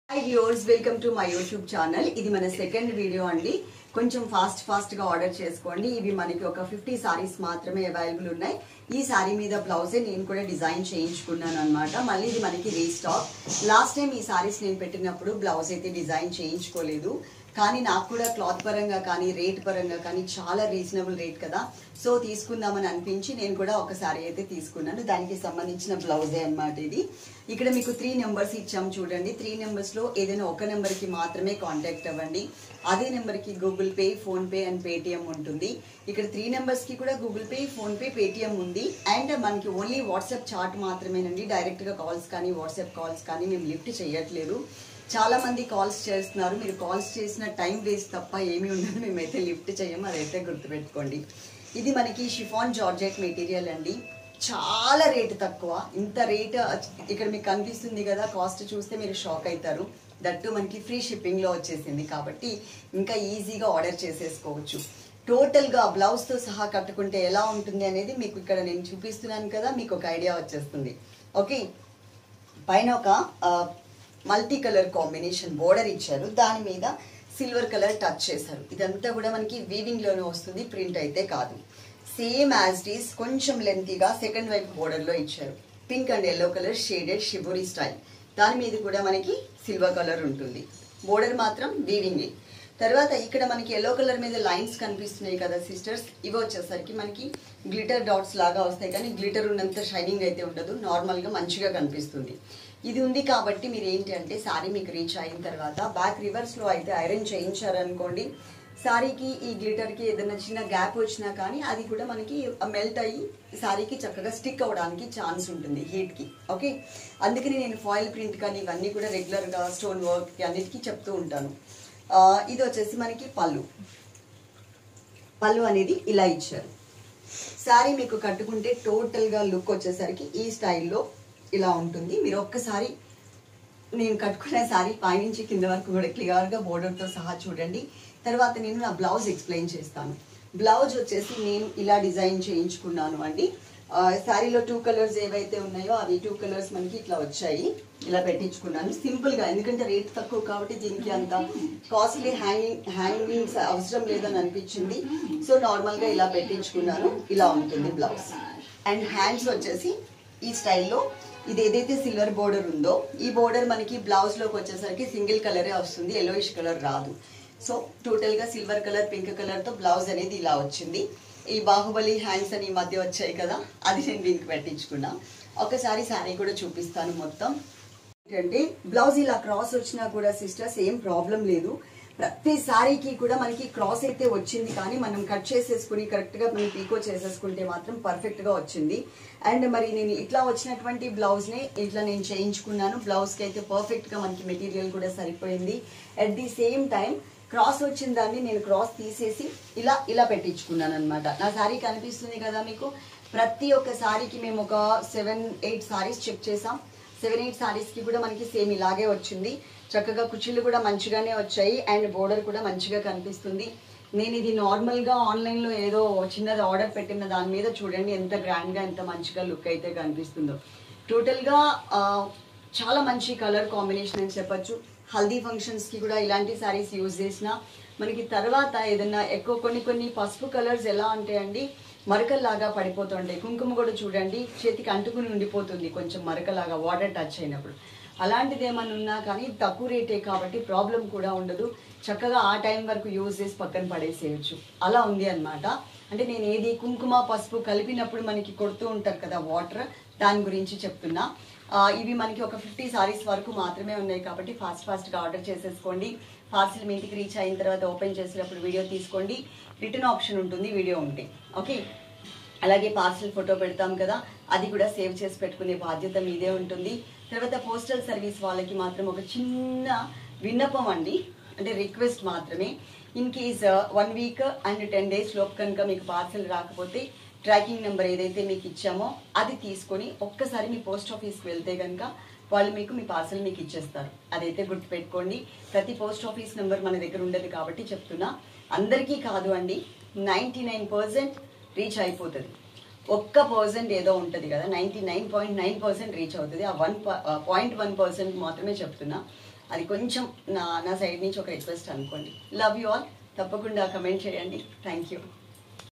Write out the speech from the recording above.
Hi viewers, welcome to my YouTube channel. ఇది మన second video అండి. కొంచెం ఫాస్ట్ గా ఆర్డర్ చేసుకోండి. ఇవి మనకి ఒక 50 సారీస్ మాత్రమే అవైలబుల్ ఉన్నాయి. ఈ సారీ మీద బ్లౌజే నేను కూడా డిజైన్ చేయించుకున్నాను అన్నమాట. మళ్ళీ ఇది మనకి రీస్టాక్. లాస్ట్ టైం ఈ సారీస్ నేను పెట్టినప్పుడు బ్లౌజ్ అయితే డిజైన్ చేయించుకోలేదు. కానీ నాకు కూడా క్లాత్ పరంగా కానీ రేట్ పరంగా కానీ చాలా రీజనబుల్ రేట్ కదా, సో తీసుకుందామని అనిపించి నేను కూడా ఒక సారీ అయితే తీసుకున్నాను. దానికి సంబంధించిన బ్లౌజే అన్నమాట ఇది. ఇక్కడ మీకు 3 నెంబర్స్ ఇచ్చాము చూడండి. 3 నెంబర్స్ లో ఏదైనా ఒక నెంబర్ కి మాత్రమే కాంటాక్ట్ అవ్వండి. అదే నెంబర్ కి Google pay, phone pay and Paytm ఉంటుంది. ఇక్కడ 3 నెంబర్స్ కి కూడా Google pay, phone pay, Paytm ఉంది. అండ్ మనకి ఓన్లీ వాట్సాప్ చాట్ మాత్రమేనండి. డైరెక్ట్ గా కాల్స్ కానీ వాట్సాప్ కాల్స్ కానీ మేము లిఫ్ట్ చేయట్లేదు. చాలా మంది కాల్స్ చేస్తున్నారు. మీరు కాల్స్ చేసిన టైం వేస్ట్ తప్ప ఏమీ ఉండదు. మేమైతే లిఫ్ట్ చేయము, అదైతే గుర్తుపెట్టుకోండి. ఇది మనకి షిఫాన్ జార్జెట్ మెటీరియల్ అండి. చాలా రేటు తక్కువ. ఇంత రేట్ ఇక్కడ మీకు కనిపిస్తుంది కదా, కాస్ట్ చూస్తే మీరు షాక్ అవుతారు. దట్టు మనకి ఫ్రీ షిప్పింగ్ లో వచ్చేసింది కాబట్టి ఇంకా ఈజీగా ఆర్డర్ చేసేసుకోవచ్చు. టోటల్ గా బ్లౌజ్ తో సహా కట్టుకుంటే ఎలా ఉంటుంది అనేది మీకు ఇక్కడ నేను చూపిస్తున్నాను కదా, మీకు ఒక ఐడియా వచ్చేస్తుంది. ఓకే, పైన ఒక మల్టీ కలర్ కాంబినేషన్ బోర్డర్ ఇచ్చారు, దాని మీద సిల్వర్ కలర్ టచ్ చేశారు. ఇదంతా కూడా మనకి వీవింగ్ లోనే వస్తుంది, ప్రింట్ అయితే కాదు. సేమ్ యాజ్ ఇట్ ఈస్ కొంచెం లెంతీగా సెకండ్ వైపు బోర్డర్ లో ఇచ్చారు. Pink and yellow colour shaded shibori style. దాని మీద కూడా మనకి సిల్వర్ కలర్ ఉంటుంది. బోర్డర్ మాత్రం వీవింగ్. తర్వాత ఇక్కడ మనకి ఎల్లో కలర్ మీద లైన్స్ కనిపిస్తున్నాయి కదా సిస్టర్స్, ఇవి వచ్చేసరికి మనకి గ్లిటర్ డాట్స్ లాగా వస్తాయి, కానీ గ్లిటర్ ఉన్నంత షైనింగ్ అయితే ఉండదు. నార్మల్ గా మంచిగా కనిపిస్తుంది. ఇది ఉంది కాబట్టి మీరు ఏంటి అంటే సారీ మీకు రీచ్ అయిన తర్వాత బ్యాక్ రివర్స్ లో అయితే ఐరన్ చేయించారనుకోండి, సారీకి ఈ గ్లిటర్ కి ఏదైనా చిన్న గ్యాప్ వచ్చినా కానీ అది కూడా మనకి మెల్ట్ అయ్యి సారీకి చక్కగా స్టిక్ అవ్వడానికి ఛాన్స్ ఉంటుంది హీట్ కి. ఓకే, అందుకని నేను ఫాయిల్ ప్రింట్ కానీ ఇవన్నీ కూడా రెగ్యులర్ గా స్టోన్ వర్క్ అన్నిటికీ చెప్తూ ఉంటాను. ఇది వచ్చేసి మనకి పళ్ళు అనేది ఇలా ఇచ్చారు. సారీ మీకు కట్టుకుంటే టోటల్ గా లుక్ వచ్చేసరికి ఈ స్టైల్లో ఇలా ఉంటుంది. మీరు ఒక్కసారి నేను కట్టుకునే సారీ పైనుంచి కింద వరకు కూడా క్లియర్ గా బోర్డర్ తో సహా చూడండి. తర్వాత నేను నా బ్లౌజ్ ఎక్స్ప్లెయిన్ చేస్తాను. బ్లౌజ్ వచ్చేసి నేను ఇలా డిజైన్ చేయించుకున్నాను అండి. శారీలో 2 కలర్స్ ఏవైతే ఉన్నాయో అవి 2 కలర్స్ మనకి ఇట్లా వచ్చాయి. ఇలా పెట్టించుకున్నాను సింపుల్ గా, ఎందుకంటే రేట్ తక్కువ కాబట్టి దీనికి అంత కాస్ట్లీ హ్యాంగింగ్స్ అవసరం లేదని అనిపించింది. సో నార్మల్ గా ఇలా పెట్టించుకున్నాను. ఇలా ఉంటుంది బ్లౌజ్. అండ్ హ్యాండ్స్ వచ్చేసి ఈ స్టైల్లో ఇది ఏదైతే సిల్వర్ బోర్డర్ ఉందో ఈ బోర్డర్ మనకి బ్లౌజ్ లోకి వచ్చేసరికి సింగిల్ కలరే వస్తుంది, ఎల్లోయిష్ కలర్ రాదు. సో టోటల్ గా సిల్వర్ కలర్, పింక్ కలర్ తో బ్లౌజ్ అనేది ఇలా వచ్చింది. ఈ బాహుబలి హ్యాండ్స్ అని ఈ మధ్య వచ్చాయి కదా, అది నేను దీనికి పెట్టించుకున్నా. ఒకసారి శారీ కూడా చూపిస్తాను మొత్తం. ఏంటంటే బ్లౌజ్ ఇలా క్రాస్ వచ్చినా కూడా సిస్టర్స్ ఏం ప్రాబ్లం లేదు. ప్రతి సారీకి కూడా మనకి క్రాస్ అయితే వచ్చింది, కానీ మనం కట్ చేసేసుకుని కరెక్ట్ గా మనం పీకో చేసేసుకుంటే మాత్రం పర్ఫెక్ట్ గా వచ్చింది. అండ్ మరి నేను ఇట్లా వచ్చినటువంటి బ్లౌజ్ నే ఇట్లా నేను చేయించుకున్నాను. బ్లౌజ్ కి అయితే పర్ఫెక్ట్ గా మనకి మెటీరియల్ కూడా సరిపోయింది. At the same time cross వచ్చిన దాన్ని నేను క్రాస్ తీసేసి ఇలా పెట్టించుకున్నాను అనమాట. నా సారీ కనిపిస్తుంది కదా మీకు. ప్రతి ఒక్క సారీకి మేము ఒక 7-8 సారీస్ చెక్ చేసాం. 7-8 సారీస్ కి కూడా మనకి సేమ్ ఇలాగే వచ్చింది. చక్కగా కుర్చీలు కూడా మంచిగానే వచ్చాయి అండ్ బోర్డర్ కూడా మంచిగా కనిపిస్తుంది. నేను ఇది నార్మల్ గా ఆన్లైన్ లో ఏదో చిన్నది ఆర్డర్ పెట్టిన దాని మీద చూడండి ఎంత గ్రాండ్ గా ఎంత మంచిగా లుక్ అయితే కనిపిస్తుందో. టోటల్ గా చాలా మంచి కలర్ కాంబినేషన్ అని చెప్పొచ్చు. హల్దీ ఫంక్షన్స్ కి కూడా ఇలాంటి సారీస్ యూజ్ చేసిన మనకి తర్వాత ఏదన్నా ఎక్కువ కొన్ని పసుపు కలర్స్ ఎలా ఉంటాయండి, మరకల్లాగా పడిపోతుంటాయి. కుంకుమ కూడా చూడండి చేతికి అంటుకుని ఉండిపోతుంది కొంచెం మరకలాగా వాటర్ టచ్ అయినప్పుడు. అలాంటిది ఏమన్నా ఉన్నా కానీ తక్కువ రేటే కాబట్టి ప్రాబ్లం కూడా ఉండదు. చక్కగా ఆ టైం వరకు యూజ్ చేసి పక్కన పడేసేయచ్చు. అలా ఉంది అనమాట. అంటే నేను ఏది కుంకుమ పసుపు కలిపినప్పుడు మనకి కొడుతూ ఉంటారు కదా వాటర్, దాని గురించి చెప్తున్నా. ఇవి మనకి ఒక 50 సారీస్ వరకు మాత్రమే ఉన్నాయి కాబట్టి ఫాస్ట్ గా ఆర్డర్ చేసేసుకోండి. పార్సిల్ మీ ఇంటికి రీచ్ అయిన తర్వాత ఓపెన్ చేసేటప్పుడు వీడియో తీసుకోండి. రిటర్న్ ఆప్షన్ ఉంటుంది వీడియో ఉంటే. ఓకే, అలాగే పార్సిల్ ఫోటో పెడతాం కదా, అది కూడా సేవ్ చేసి పెట్టుకునే బాధ్యత మీదే ఉంటుంది. తర్వాత పోస్టల్ సర్వీస్ వాళ్ళకి మాత్రం ఒక చిన్న విన్నపం అండి, అంటే రిక్వెస్ట్ మాత్రమే. In case 1 week and 10 days లోపు కనుక మీకు పార్సిల్ రాకపోతే ట్రాకింగ్ నెంబర్ ఏదైతే మీకు ఇచ్చామో అది తీసుకొని ఒక్కసారి మీ పోస్ట్ ఆఫీస్కి వెళ్తే కనుక వాళ్ళు మీకు మీ పార్సల్ మీకు ఇచ్చేస్తారు. అదైతే గుర్తుపెట్టుకోండి. ప్రతి పోస్ట్ ఆఫీస్ నెంబర్ మన దగ్గర ఉండదు కాబట్టి చెప్తున్నా. అందరికీ కాదు అండి, 99% రీచ్ అయిపోతుంది. 1% ఏదో ఉంటుంది కదా, 99.9% రీచ్ అవుతుంది. ఆ 1.1% మాత్రమే చెప్తున్నా. అది కొంచెం నా సైడ్ నుంచి ఒక రిక్వెస్ట్ అనుకోండి. Love you all. తప్పకుండా కమెంట్ చేయండి. Thank you.